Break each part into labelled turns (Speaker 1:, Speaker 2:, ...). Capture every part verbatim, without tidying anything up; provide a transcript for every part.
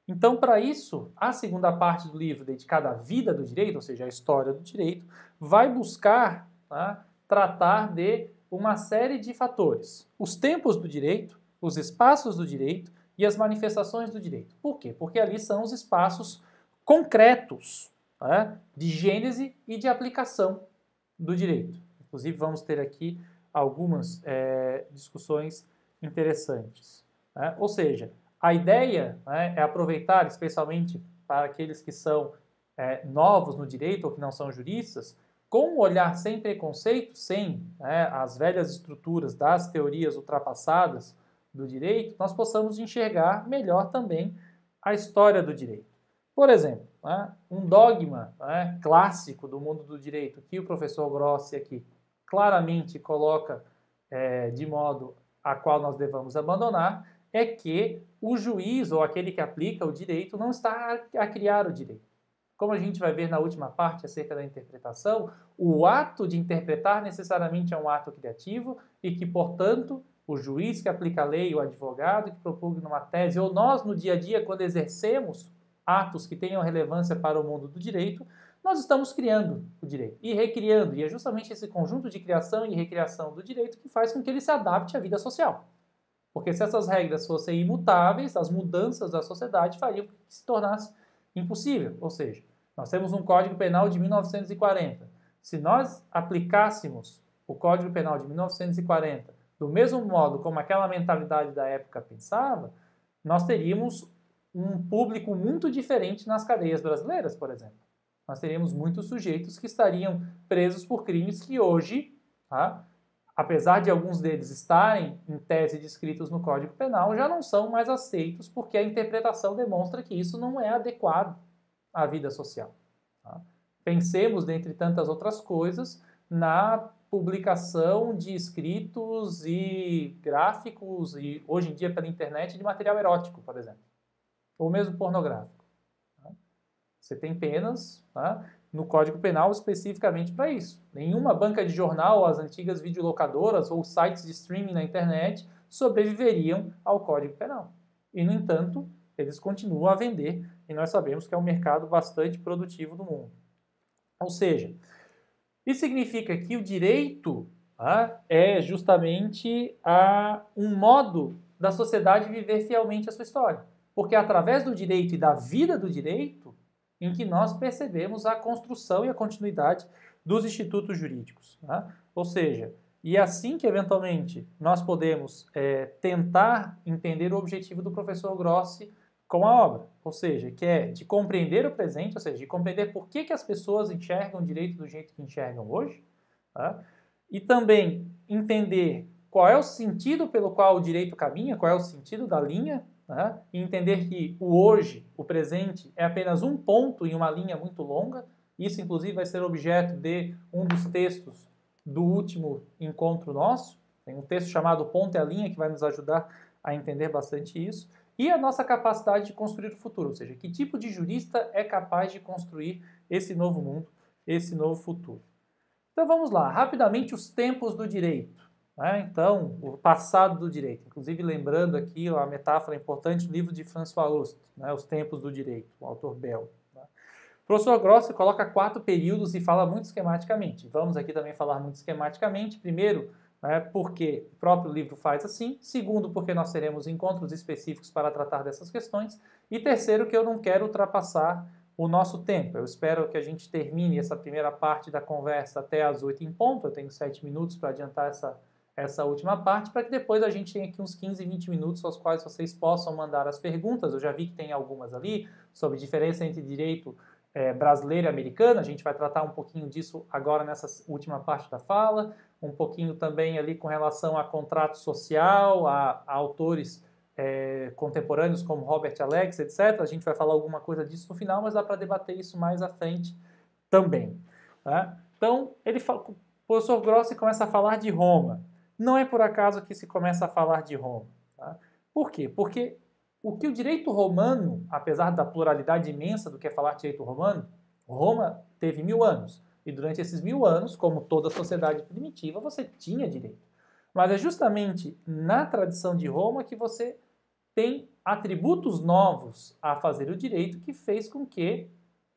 Speaker 1: Então, para isso, a segunda parte do livro, dedicada à vida do direito, ou seja, à história do direito, vai buscar, tá, tratar de uma série de fatores. Os tempos do direito, os espaços do direito e as manifestações do direito. Por quê? Porque ali são os espaços concretos, tá, de gênese e de aplicação do direito. Inclusive, vamos ter aqui algumas é, discussões interessantes. Né? Ou seja, a ideia, né, é aproveitar, especialmente para aqueles que são é, novos no direito ou que não são juristas, com um olhar sem preconceito, sem, né, as velhas estruturas das teorias ultrapassadas do direito, nós possamos enxergar melhor também a história do direito. Por exemplo, né, um dogma, né, clássico do mundo do direito que o professor Grossi aqui claramente coloca é, de modo a qual nós devamos abandonar, é que o juiz ou aquele que aplica o direito não está a criar o direito. Como a gente vai ver na última parte acerca da interpretação, o ato de interpretar necessariamente é um ato criativo e que, portanto, o juiz que aplica a lei, o advogado que propugna uma tese, ou nós no dia a dia, quando exercemos atos que tenham relevância para o mundo do direito, nós estamos criando o direito e recriando. E é justamente esse conjunto de criação e recriação do direito que faz com que ele se adapte à vida social. Porque se essas regras fossem imutáveis, as mudanças da sociedade fariam que se tornasse impossível. Ou seja, nós temos um Código Penal de mil novecentos e quarenta. Se nós aplicássemos o Código Penal de mil novecentos e quarenta do mesmo modo como aquela mentalidade da época pensava, nós teríamos um público muito diferente nas cadeias brasileiras, por exemplo. Nós teríamos muitos sujeitos que estariam presos por crimes que hoje, tá, apesar de alguns deles estarem em tese descritos no Código Penal, já não são mais aceitos porque a interpretação demonstra que isso não é adequado à vida social. Tá? Pensemos, dentre tantas outras coisas, na publicação de escritos e gráficos, e hoje em dia pela internet, de material erótico, por exemplo, ou mesmo pornográfico. Tá? Você tem penas, tá, no Código Penal especificamente para isso. Nenhuma banca de jornal, as antigas videolocadoras ou sites de streaming na internet sobreviveriam ao Código Penal. E, no entanto, eles continuam a vender e nós sabemos que é um mercado bastante produtivo do mundo. Ou seja, isso significa que o direito, tá, é justamente a, um modo da sociedade viver fielmente a sua história. Porque é através do direito e da vida do direito em que nós percebemos a construção e a continuidade dos institutos jurídicos. Tá? Ou seja, e é assim que, eventualmente, nós podemos é, tentar entender o objetivo do professor Grossi com a obra. Ou seja, que é de compreender o presente, ou seja, de compreender por que, que as pessoas enxergam o direito do jeito que enxergam hoje, tá? E também entender qual é o sentido pelo qual o direito caminha, qual é o sentido da linha, né? E entender que o hoje, o presente, é apenas um ponto em uma linha muito longa. Isso, inclusive, vai ser objeto de um dos textos do último encontro nosso. Tem um texto chamado Ponto e a Linha que vai nos ajudar a entender bastante isso. E a nossa capacidade de construir o futuro, ou seja, que tipo de jurista é capaz de construir esse novo mundo, esse novo futuro. Então vamos lá, rapidamente os tempos do direito. Né? Então, o passado do direito. Inclusive, lembrando aqui a metáfora importante do livro de François Host, né? Os Tempos do Direito, o autor belga. Né? O professor Grossi coloca quatro períodos e fala muito esquematicamente. Vamos aqui também falar muito esquematicamente. Primeiro, né, porque o próprio livro faz assim. Segundo, porque nós teremos encontros específicos para tratar dessas questões. E terceiro, que eu não quero ultrapassar o nosso tempo. Eu espero que a gente termine essa primeira parte da conversa até às oito em ponto. Eu tenho sete minutos para adiantar essa, essa última parte, para que depois a gente tenha aqui uns quinze, vinte minutos aos quais vocês possam mandar as perguntas. Eu já vi que tem algumas ali sobre diferença entre direito é, brasileiro e americano. A gente vai tratar um pouquinho disso agora nessa última parte da fala. Um pouquinho também ali com relação a contrato social, a, a autores é, contemporâneos como Robert Alex, etcétera. A gente vai falar alguma coisa disso no final, mas dá para debater isso mais à frente também. Tá? Então, ele fala, o professor Grossi começa a falar de Roma. Não é por acaso que se começa a falar de Roma. Tá? Por quê? Porque o que o direito romano, apesar da pluralidade imensa do que é falar de direito romano, Roma teve mil anos. E durante esses mil anos, como toda sociedade primitiva, você tinha direito. Mas é justamente na tradição de Roma que você tem atributos novos a fazer o direito que fez com que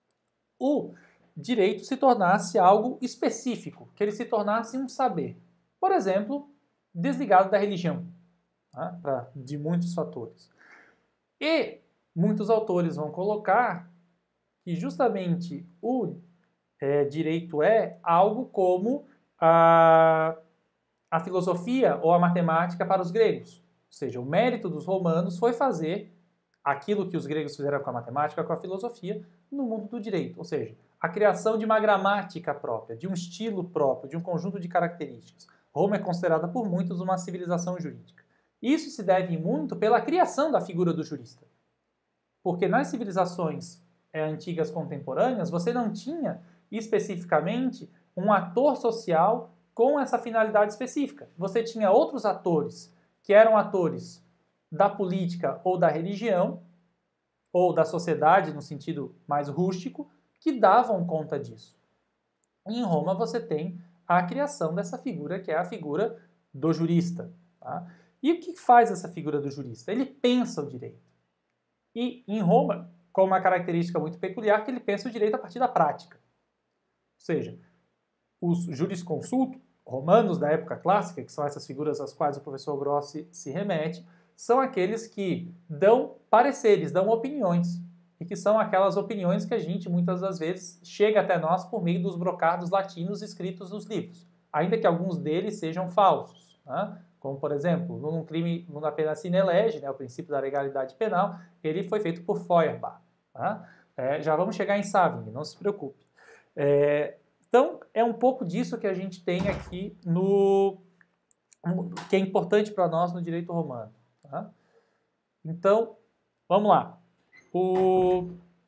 Speaker 1: o direito se tornasse algo específico, que ele se tornasse um saber. Por exemplo, desligado da religião, tá? Pra, de muitos fatores. E muitos autores vão colocar que justamente o é, direito é algo como a, a filosofia ou a matemática para os gregos. Ou seja, o mérito dos romanos foi fazer aquilo que os gregos fizeram com a matemática, com a filosofia, no mundo do direito. Ou seja, a criação de uma gramática própria, de um estilo próprio, de um conjunto de características. Roma é considerada por muitos uma civilização jurídica. Isso se deve muito pela criação da figura do jurista. Porque nas civilizações é, antigas contemporâneas, você não tinha especificamente um ator social com essa finalidade específica. Você tinha outros atores, que eram atores da política ou da religião, ou da sociedade no sentido mais rústico, que davam conta disso. Em Roma você tem a criação dessa figura, que é a figura do jurista. Tá? E o que faz essa figura do jurista? Ele pensa o direito. E em Roma, com uma característica muito peculiar, que ele pensa o direito a partir da prática. Ou seja, os jurisconsultos romanos da época clássica, que são essas figuras às quais o professor Grossi se remete, são aqueles que dão pareceres, dão opiniões, e que são aquelas opiniões que a gente, muitas das vezes, chega até nós por meio dos brocados latinos escritos nos livros, ainda que alguns deles sejam falsos, né? Como, por exemplo, num crime, numa pena sine lege, né, o princípio da legalidade penal, ele foi feito por Feuerbach. Tá? É, já vamos chegar em Saving, não se preocupe. É, então, é um pouco disso que a gente tem aqui no... que é importante para nós no direito romano. Tá? Então, vamos lá. O...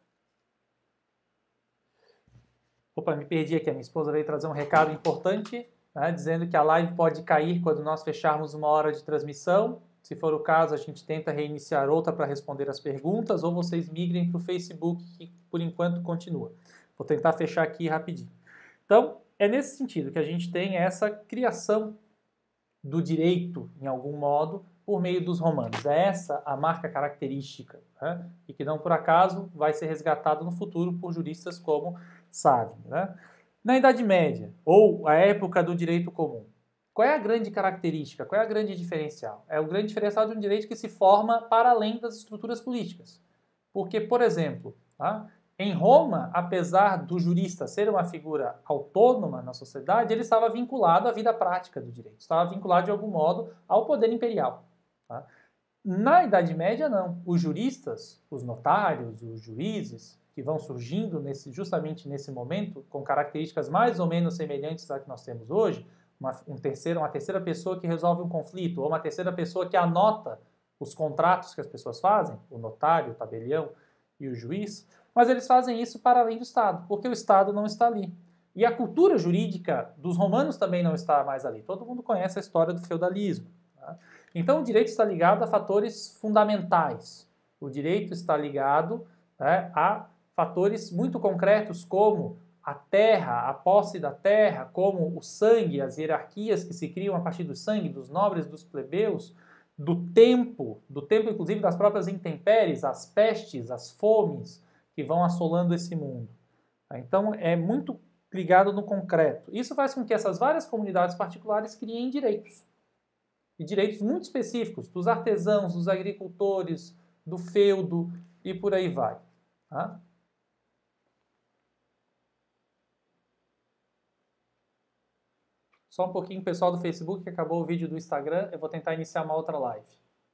Speaker 1: Opa, me perdi aqui. A minha esposa veio trazer um recado importante, né, dizendo que a live pode cair quando nós fecharmos uma hora de transmissão. Se for o caso, a gente tenta reiniciar outra para responder as perguntas, ou vocês migrem para o Facebook, que por enquanto continua. Vou tentar fechar aqui rapidinho. Então, é nesse sentido que a gente tem essa criação do direito, em algum modo, por meio dos romanos. É essa a marca característica, né? E que não por acaso vai ser resgatado no futuro por juristas como Saving. Né? Na Idade Média, ou a época do direito comum, qual é a grande característica, qual é a grande diferencial? É o grande diferencial de um direito que se forma para além das estruturas políticas. Porque, por exemplo, tá? Em Roma, apesar do jurista ser uma figura autônoma na sociedade, ele estava vinculado à vida prática do direito, estava vinculado de algum modo ao poder imperial. Tá? Na Idade Média, não. Os juristas, os notários, os juízes, que vão surgindo nesse, justamente nesse momento, com características mais ou menos semelhantes à que nós temos hoje, uma, um terceiro, uma terceira pessoa que resolve um conflito, ou uma terceira pessoa que anota os contratos que as pessoas fazem, o notário, o tabelião e o juiz, mas eles fazem isso para além do Estado, porque o Estado não está ali. E a cultura jurídica dos romanos também não está mais ali. Todo mundo conhece a história do feudalismo. Tá? Então, o direito está ligado a fatores fundamentais. O direito está ligado, né, a fatores muito concretos, como a terra, a posse da terra, como o sangue, as hierarquias que se criam a partir do sangue, dos nobres, dos plebeus, do tempo, do tempo inclusive das próprias intempéries, as pestes, as fomes que vão assolando esse mundo. Então, é muito ligado no concreto. Isso faz com que essas várias comunidades particulares criem direitos. E direitos muito específicos, dos artesãos, dos agricultores, do feudo e por aí vai. Tá? Só um pouquinho, pessoal do Facebook, que acabou o vídeo do Instagram. Eu vou tentar iniciar uma outra live.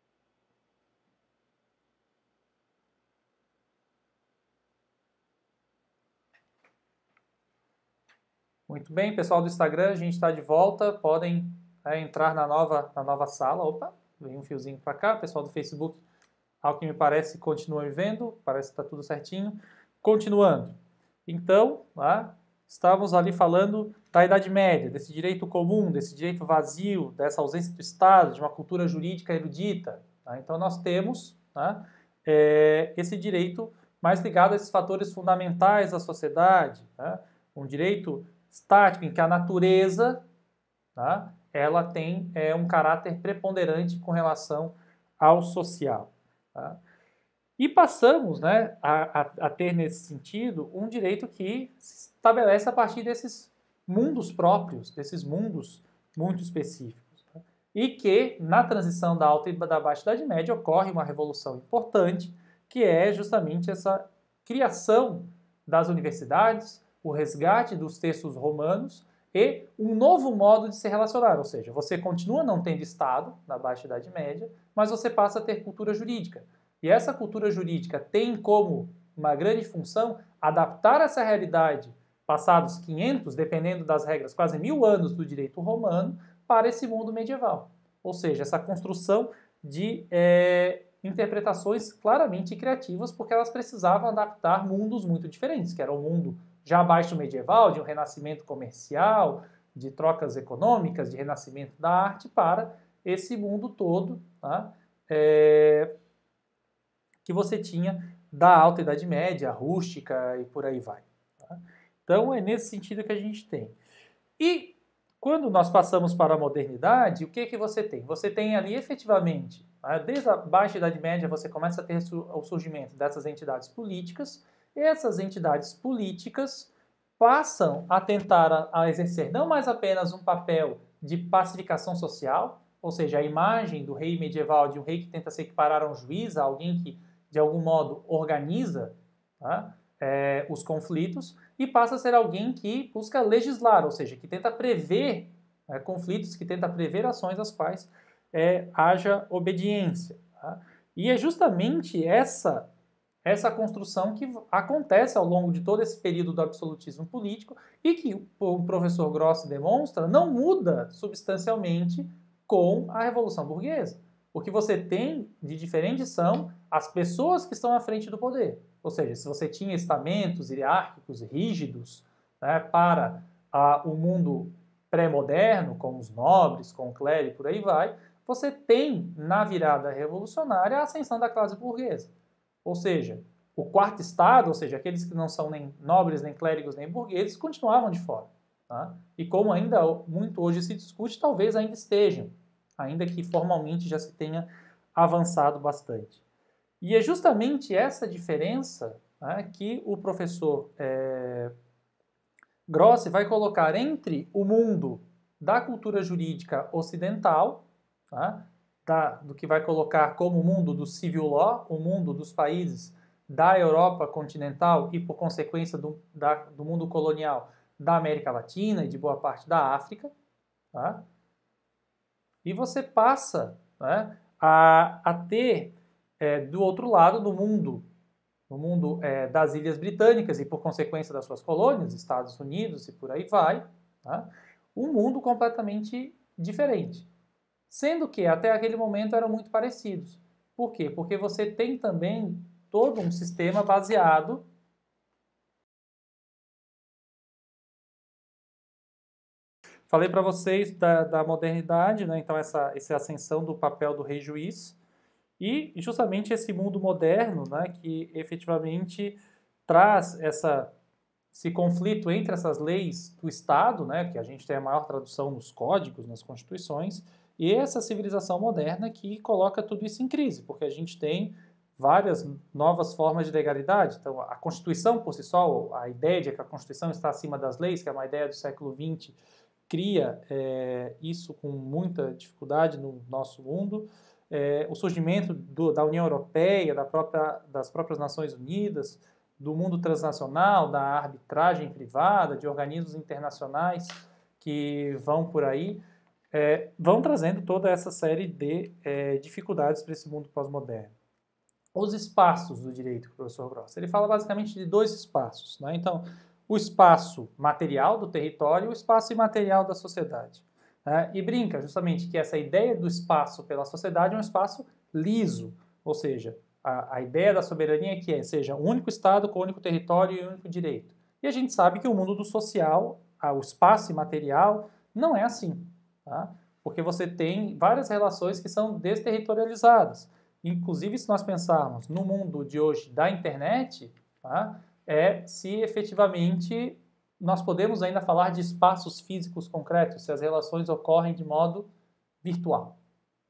Speaker 1: Muito bem, pessoal do Instagram, a gente está de volta. Podem é, entrar na nova, na nova sala. Opa, vem um fiozinho para cá. Pessoal do Facebook, ao que me parece, continua me vendo. Parece que está tudo certinho. Continuando. Então, lá, estávamos ali falando da Idade Média, desse direito comum, desse direito vazio, dessa ausência do Estado, de uma cultura jurídica erudita. Tá? Então, nós temos, tá, é, esse direito mais ligado a esses fatores fundamentais da sociedade. Tá? Um direito estático em que a natureza, tá, ela tem é, um caráter preponderante com relação ao social. Tá? E passamos, né, a, a, a ter, nesse sentido, um direito que se estabelece a partir desses mundos próprios, desses mundos muito específicos. Tá? E que, na transição da Alta e da Baixa Idade Média, ocorre uma revolução importante, que é justamente essa criação das universidades, o resgate dos textos romanos e um novo modo de se relacionar, ou seja, você continua não tendo Estado na Baixa Idade Média, mas você passa a ter cultura jurídica. E essa cultura jurídica tem como uma grande função adaptar essa realidade, passados quinhentos, dependendo das regras, quase mil anos do direito romano, para esse mundo medieval. Ou seja, essa construção de é, interpretações claramente criativas, porque elas precisavam adaptar mundos muito diferentes, que era o mundo já abaixo medieval, de um renascimento comercial, de trocas econômicas, de renascimento da arte, para esse mundo todo, tá? É, que você tinha da Alta Idade Média, rústica e por aí vai. Tá? Então é nesse sentido que a gente tem. E quando nós passamos para a modernidade, o que que você tem? Você tem ali efetivamente, né, desde a Baixa Idade Média você começa a ter o surgimento dessas entidades políticas, e essas entidades políticas passam a tentar a, a exercer não mais apenas um papel de pacificação social, ou seja, a imagem do rei medieval, de um rei que tenta se equiparar a um juiz, a alguém que de algum modo organiza, tá, é, os conflitos, e passa a ser alguém que busca legislar, ou seja, que tenta prever é, conflitos, que tenta prever ações às quais é, haja obediência. Tá? E é justamente essa, essa construção que acontece ao longo de todo esse período do absolutismo político e que o professor Grossi demonstra não muda substancialmente com a Revolução Burguesa. O que você tem de diferente são as pessoas que estão à frente do poder. Ou seja, se você tinha estamentos hierárquicos rígidos, né, para ah, o mundo pré-moderno, com os nobres, com o clero e por aí vai, você tem na virada revolucionária a ascensão da classe burguesa. Ou seja, o quarto estado, ou seja, aqueles que não são nem nobres, nem clérigos, nem burgueses, continuavam de fora. Tá? E como ainda muito hoje se discute, talvez ainda estejam, ainda que formalmente já se tenha avançado bastante. E é justamente essa diferença, né, que o professor é, Grossi vai colocar entre o mundo da cultura jurídica ocidental, tá, da, do que vai colocar como o mundo do civil law, o mundo dos países da Europa continental e, por consequência, do, da, do mundo colonial da América Latina e de boa parte da África, tá? E você passa, né, a, a ter, é, do outro lado, no mundo, no mundo é, das Ilhas Britânicas e, por consequência, das suas colônias, Estados Unidos e por aí vai, tá, um mundo completamente diferente. Sendo que, até aquele momento, eram muito parecidos. Por quê? Porque você tem também todo um sistema baseado Falei para vocês da, da modernidade, né? Então essa, essa ascensão do papel do rei juiz e justamente esse mundo moderno, né? Que efetivamente traz essa, esse conflito entre essas leis do Estado, né? Que a gente tem a maior tradução nos códigos, nas constituições, e essa civilização moderna que coloca tudo isso em crise, porque a gente tem várias novas formas de legalidade. Então a Constituição por si só, a ideia de que a Constituição está acima das leis, que é uma ideia do século vinte, cria é, isso com muita dificuldade no nosso mundo. É, o surgimento do, da União Europeia, da própria, das próprias Nações Unidas, do mundo transnacional, da arbitragem privada, de organismos internacionais que vão por aí, é, vão trazendo toda essa série de é, dificuldades para esse mundo pós-moderno. Os espaços do direito, que o professor Grossi, ele fala basicamente de dois espaços, né? Então, o espaço material do território e o espaço imaterial da sociedade. Né? E brinca justamente que essa ideia do espaço pela sociedade é um espaço liso, ou seja, a, a ideia da soberania é que é, seja um único Estado com um único território e um único direito. E a gente sabe que o mundo do social, o espaço imaterial, não é assim, tá? Porque você tem várias relações que são desterritorializadas. Inclusive, se nós pensarmos no mundo de hoje da internet, tá? É se efetivamente nós podemos ainda falar de espaços físicos concretos, se as relações ocorrem de modo virtual.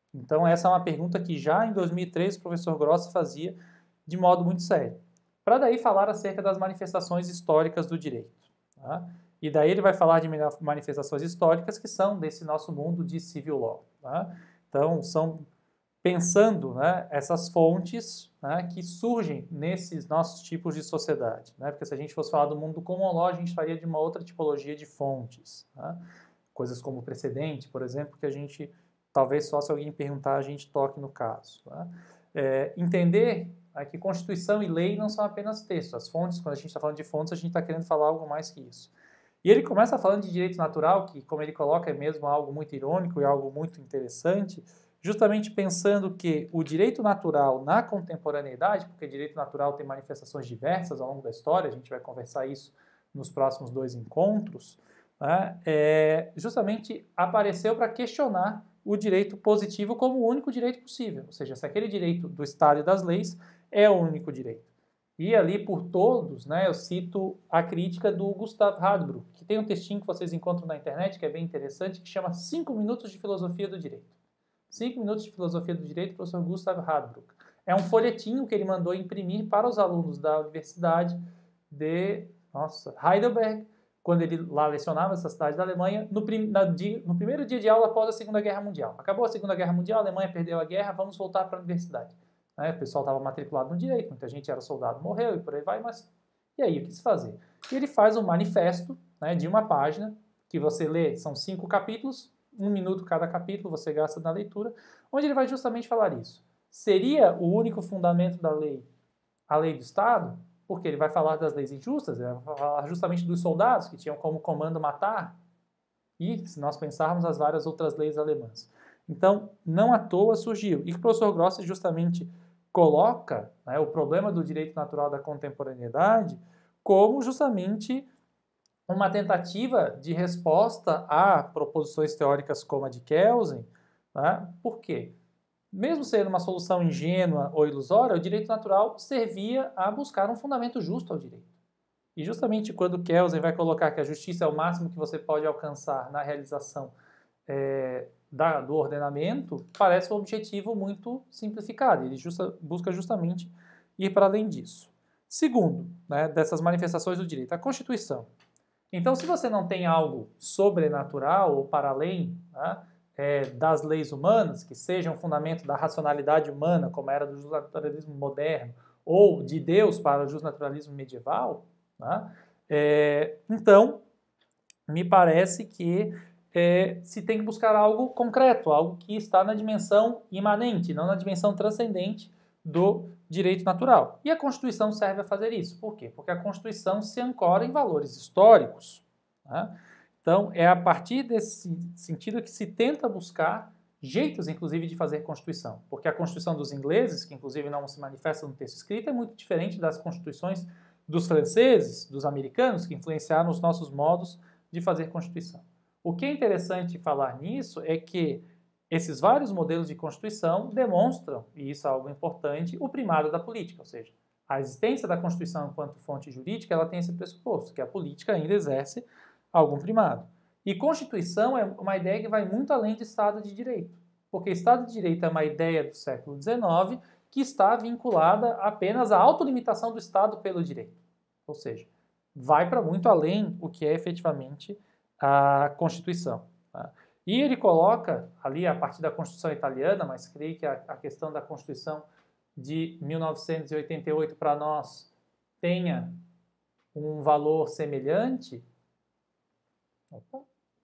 Speaker 1: Então, essa é uma pergunta que já em dois mil e três o professor Grossi fazia de modo muito sério. Para daí falar acerca das manifestações históricas do direito. Tá? E daí ele vai falar de manifestações históricas que são desse nosso mundo de civil law. Tá? Então, são pensando, né, essas fontes, né, que surgem nesses nossos tipos de sociedade. Né? Porque se a gente fosse falar do mundo common law, a gente faria de uma outra tipologia de fontes. Tá? Coisas como precedente, por exemplo, que a gente, talvez só se alguém perguntar, a gente toque no caso. Tá? É, entender é, que Constituição e lei não são apenas textos. As fontes, quando a gente está falando de fontes, a gente está querendo falar algo mais que isso. E ele começa falando de direito natural, que, como ele coloca, é mesmo algo muito irônico e algo muito interessante, justamente pensando que o direito natural na contemporaneidade, porque direito natural tem manifestações diversas ao longo da história, a gente vai conversar isso nos próximos dois encontros, né, é, justamente apareceu para questionar o direito positivo como o único direito possível, ou seja, se aquele direito do Estado e das leis é o único direito. E ali por todos, né, eu cito a crítica do Gustav Hadbrook, que tem um textinho que vocês encontram na internet, que é bem interessante, que chama cinco minutos de Filosofia do Direito. cinco minutos de Filosofia do Direito, do professor Gustav Hadbrook. É um folhetinho que ele mandou imprimir para os alunos da Universidade de nossa, Heidelberg, quando ele lá lecionava essa cidade da Alemanha, no, prim, na, no primeiro dia de aula após a Segunda Guerra Mundial. Acabou a Segunda Guerra Mundial, a Alemanha perdeu a guerra, vamos voltar para a universidade. Né? O pessoal estava matriculado no direito, muita gente era soldado, morreu e por aí vai, mas e aí, o que se fazer? E ele faz um manifesto, né, de uma página, que você lê, são cinco capítulos, um minuto cada capítulo, você gasta na leitura, onde ele vai justamente falar isso. Seria o único fundamento da lei a lei do Estado? Porque ele vai falar das leis injustas, ele vai falar justamente dos soldados que tinham como comando matar, e se nós pensarmos as várias outras leis alemãs. Então, não à toa surgiu. E o professor Grossi justamente coloca, né, o problema do direito natural da contemporaneidade como justamente uma tentativa de resposta a proposições teóricas como a de Kelsen. Né? Por quê? Mesmo sendo uma solução ingênua ou ilusória, o direito natural servia a buscar um fundamento justo ao direito. E justamente quando Kelsen vai colocar que a justiça é o máximo que você pode alcançar na realização é, da, do ordenamento, parece um objetivo muito simplificado. Ele justa, busca justamente ir para além disso. Segundo, né, dessas manifestações do direito, a Constituição. Então, se você não tem algo sobrenatural ou para além, né, é, das leis humanas, que sejam fundamento da racionalidade humana, como era do justnaturalismo moderno, ou de Deus para o justnaturalismo medieval, né, é, então, me parece que é, se tem que buscar algo concreto, algo que está na dimensão imanente, não na dimensão transcendente do direito natural. E a Constituição serve a fazer isso. Por quê? Porque a Constituição se ancora em valores históricos. Né? Então, é a partir desse sentido que se tenta buscar jeitos, inclusive, de fazer Constituição. Porque a Constituição dos ingleses, que inclusive não se manifesta no texto escrito, é muito diferente das Constituições dos franceses, dos americanos, que influenciaram os nossos modos de fazer Constituição. O que é interessante falar nisso é que esses vários modelos de Constituição demonstram, e isso é algo importante, o primado da política, ou seja, a existência da Constituição enquanto fonte jurídica, ela tem esse pressuposto, que a política ainda exerce algum primado. E Constituição é uma ideia que vai muito além de Estado de Direito, porque Estado de Direito é uma ideia do século dezenove que está vinculada apenas à autolimitação do Estado pelo direito, ou seja, vai para muito além o que é efetivamente a Constituição. Tá? E ele coloca ali a partir da Constituição italiana, mas creio que a, a questão da Constituição de mil novecentos e oitenta e oito para nós tenha um valor semelhante. Opa.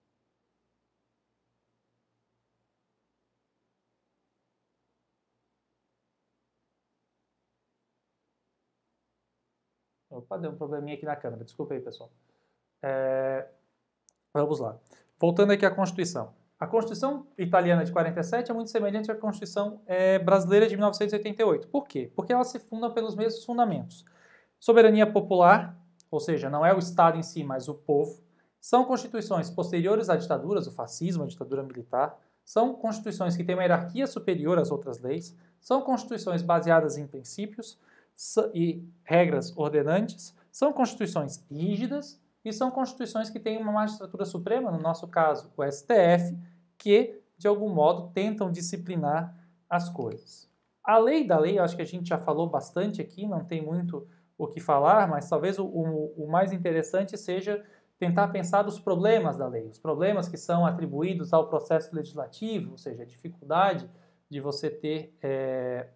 Speaker 1: Opa, deu um probleminha aqui na câmera, desculpa aí, pessoal. É, vamos lá. Voltando aqui à Constituição. A Constituição italiana de quarenta e sete é muito semelhante à Constituição é, brasileira de mil novecentos e oitenta e oito. Por quê? Porque elas se fundam pelos mesmos fundamentos. Soberania popular, ou seja, não é o Estado em si, mas o povo. São constituições posteriores a ditaduras, o fascismo, a ditadura militar. São constituições que têm uma hierarquia superior às outras leis. São constituições baseadas em princípios e regras ordenantes. São constituições rígidas e são constituições que têm uma magistratura suprema, no nosso caso, o S T F, que de algum modo, tentam disciplinar as coisas. A lei da lei, eu acho que a gente já falou bastante aqui, não tem muito o que falar, mas talvez o, o, o mais interessante seja tentar pensar dos problemas da lei, os problemas que são atribuídos ao processo legislativo, ou seja, a dificuldade de você ter é,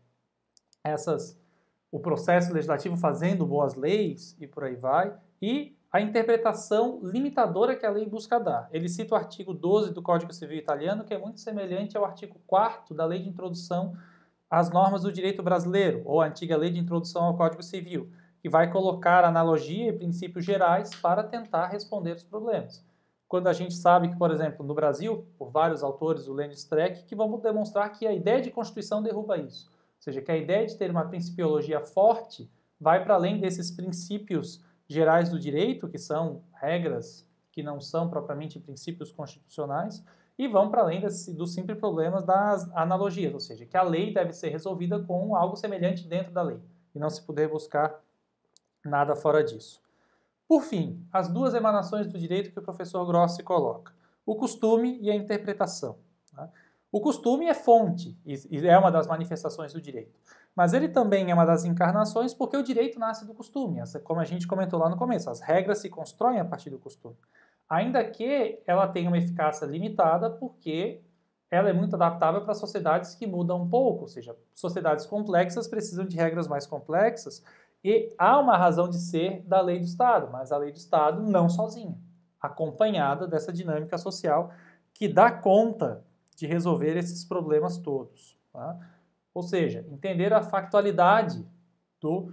Speaker 1: essas, o processo legislativo fazendo boas leis e por aí vai, e a interpretação limitadora que a lei busca dar. Ele cita o artigo doze do Código Civil Italiano, que é muito semelhante ao artigo quarto da Lei de Introdução às Normas do Direito Brasileiro, ou a antiga Lei de Introdução ao Código Civil, que vai colocar analogia e princípios gerais para tentar responder os problemas. Quando a gente sabe que, por exemplo, no Brasil, por vários autores, o Lênin Streck, que vamos demonstrar que a ideia de Constituição derruba isso. Ou seja, que a ideia de ter uma principiologia forte vai para além desses princípios gerais do direito, que são regras que não são propriamente princípios constitucionais, e vão para além desse, dos simples problemas das analogias, ou seja, que a lei deve ser resolvida com algo semelhante dentro da lei, e não se poder buscar nada fora disso. Por fim, as duas emanações do direito que o professor Grossi coloca, o costume e a interpretação. Tá? O costume é fonte, e é uma das manifestações do direito. Mas ele também é uma das encarnações porque o direito nasce do costume, como a gente comentou lá no começo, as regras se constroem a partir do costume. Ainda que ela tenha uma eficácia limitada porque ela é muito adaptável para sociedades que mudam um pouco, ou seja, sociedades complexas precisam de regras mais complexas e há uma razão de ser da lei do Estado, mas a lei do Estado não sozinha, acompanhada dessa dinâmica social que dá conta de resolver esses problemas todos. Tá? Ou seja, entender a factualidade do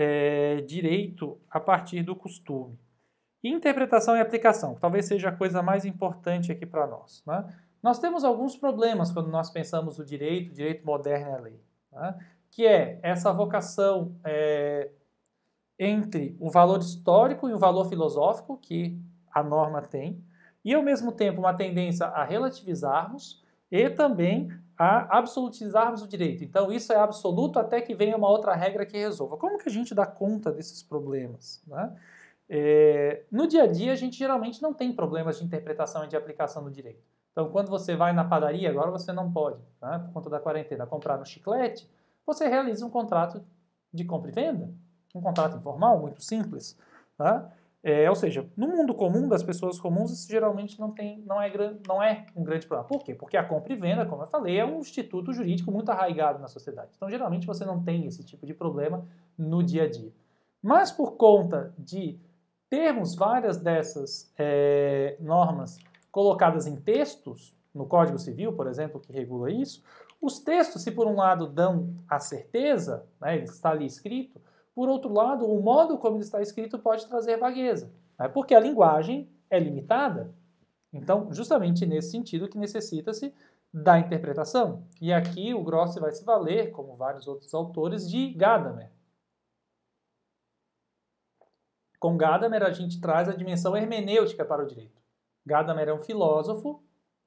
Speaker 1: é, direito a partir do costume. Interpretação e aplicação, que talvez seja a coisa mais importante aqui para nós. Né? Nós temos alguns problemas quando nós pensamos o direito, o direito moderno e a lei. Né? Que é essa vocação é, entre o valor histórico e o valor filosófico que a norma tem, e ao mesmo tempo uma tendência a relativizarmos e também a absolutizarmos o direito. Então isso é absoluto até que venha uma outra regra que resolva. Como que a gente dá conta desses problemas? Né? É, no dia a dia a gente geralmente não tem problemas de interpretação e de aplicação do direito. Então quando você vai na padaria, agora você não pode, né, por conta da quarentena, comprar no chiclete, você realiza um contrato de compra e venda, um contrato informal, muito simples. Tá? É, ou seja, no mundo comum das pessoas comuns, isso geralmente não, tem, não, é, não é um grande problema. Por quê? Porque a compra e venda, como eu falei, é um instituto jurídico muito arraigado na sociedade. Então, geralmente, você não tem esse tipo de problema no dia a dia. Mas, por conta de termos várias dessas é, normas colocadas em textos, no Código Civil, por exemplo, que regula isso, os textos, se por um lado dão a certeza, né, ele está ali escrito, por outro lado, o modo como ele está escrito pode trazer vagueza, né? Porque a linguagem é limitada. Então, justamente nesse sentido que necessita-se da interpretação. E aqui o Grossi vai se valer, como vários outros autores, de Gadamer. Com Gadamer a gente traz a dimensão hermenêutica para o direito. Gadamer é um filósofo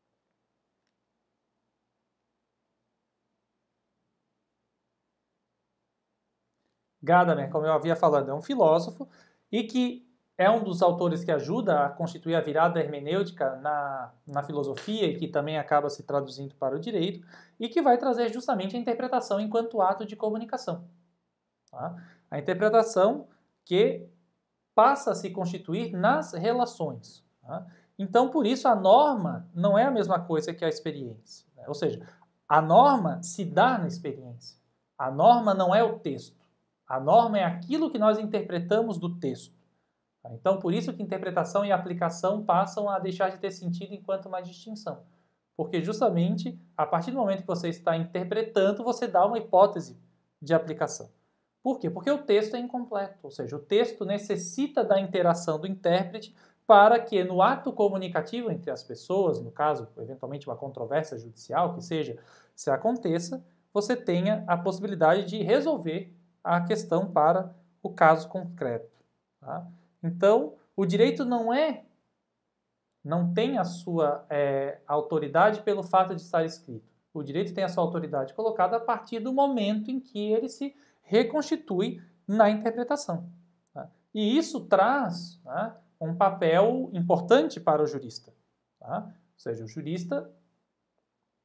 Speaker 1: Gadamer, como eu havia falado, é um filósofo e que é um dos autores que ajuda a constituir a virada hermenêutica na, na filosofia e que também acaba se traduzindo para o direito e que vai trazer justamente a interpretação enquanto ato de comunicação. Tá? A interpretação que passa a se constituir nas relações. Tá? Então, por isso, a norma não é a mesma coisa que a experiência. Né? Ou seja, a norma se dá na experiência. A norma não é o texto. A norma é aquilo que nós interpretamos do texto. Então, por isso que interpretação e aplicação passam a deixar de ter sentido enquanto uma distinção. Porque justamente, a partir do momento que você está interpretando, você dá uma hipótese de aplicação. Por quê? Porque o texto é incompleto, ou seja, o texto necessita da interação do intérprete para que no ato comunicativo entre as pessoas, no caso, eventualmente uma controvérsia judicial, que seja, se aconteça, você tenha a possibilidade de resolver a questão para o caso concreto. Tá? Então, o direito não é, não tem a sua é, autoridade pelo fato de estar escrito. O direito tem a sua autoridade colocada a partir do momento em que ele se reconstitui na interpretação. Tá? E isso traz, né, um papel importante para o jurista. Tá? Ou seja, o jurista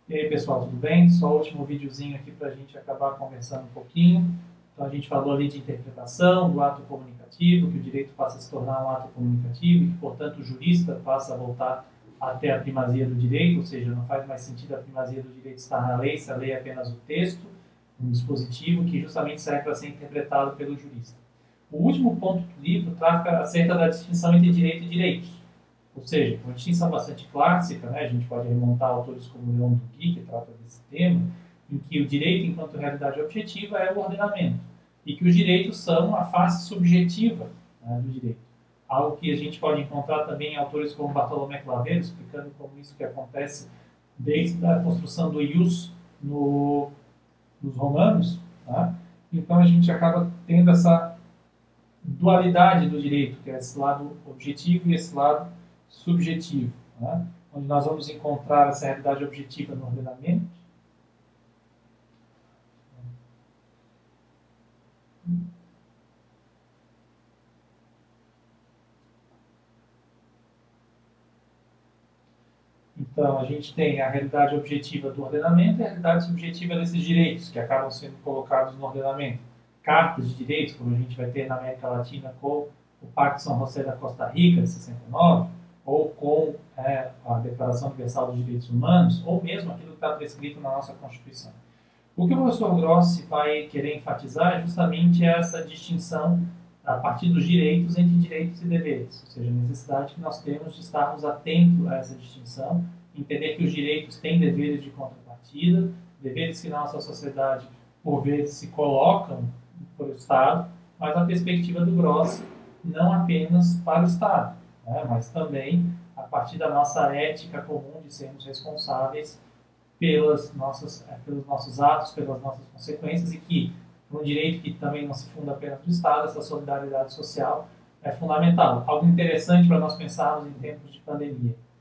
Speaker 1: E aí, pessoal, tudo bem? Só o último videozinho aqui para a gente acabar conversando um pouquinho. Então, a gente falou ali de interpretação, do ato comunicativo, que o direito passa a se tornar um ato comunicativo e que, portanto, o jurista passa a voltar até a primazia do direito, ou seja, não faz mais sentido a primazia do direito estar na lei, se a lei é apenas o texto, um dispositivo que justamente serve para ser interpretado pelo jurista. O último ponto do livro trata acerca da distinção entre direito e direitos. Ou seja, uma distinção bastante clássica, né? A gente pode remontar a autores como Leon Duguy, que trata desse tema, em que o direito, enquanto realidade objetiva, é o ordenamento, e que os direitos são a face subjetiva, né, do direito. Algo que a gente pode encontrar também em autores como Bartolomé Claveiro, explicando como isso que acontece desde a construção do ius no, nos romanos. Tá? Então a gente acaba tendo essa dualidade do direito, que é esse lado objetivo e esse lado subjetivo, né? Onde nós vamos encontrar essa realidade objetiva no ordenamento. Então, a gente tem a realidade objetiva do ordenamento e a realidade subjetiva desses direitos, que acabam sendo colocados no ordenamento. Cartas de direitos, como a gente vai ter na América Latina com o Pacto São José da Costa Rica, de sessenta e nove, ou com é, a Declaração Universal dos Direitos Humanos, ou mesmo aquilo que está prescrito na nossa Constituição. O que o professor Grossi vai querer enfatizar é justamente essa distinção a partir dos direitos entre direitos e deveres, ou seja, a necessidade que nós temos de estarmos atentos a essa distinção, entender que os direitos têm deveres de contrapartida, deveres que na nossa sociedade, por vezes, se colocam para o Estado, mas a perspectiva do Grossi não apenas para o Estado, né, mas também a partir da nossa ética comum de sermos responsáveis pelas nossas, pelos nossos atos, pelas nossas consequências, e que, um direito que também não se funda apenas no Estado, essa solidariedade social é fundamental. Algo interessante para nós pensarmos em tempos de pandemia.